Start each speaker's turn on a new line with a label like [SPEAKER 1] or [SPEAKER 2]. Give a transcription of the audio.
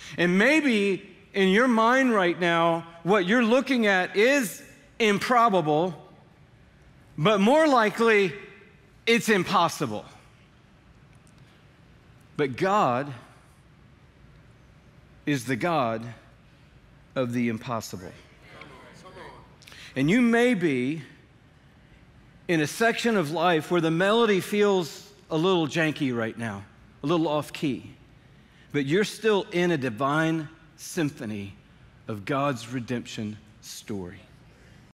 [SPEAKER 1] And maybe in your mind right now, what you're looking at is improbable, but more likely, it's impossible. But God is the God of the impossible. And you may be in a section of life where the melody feels a little janky right now, a little off key, but you're still in a divine symphony of God's redemption story.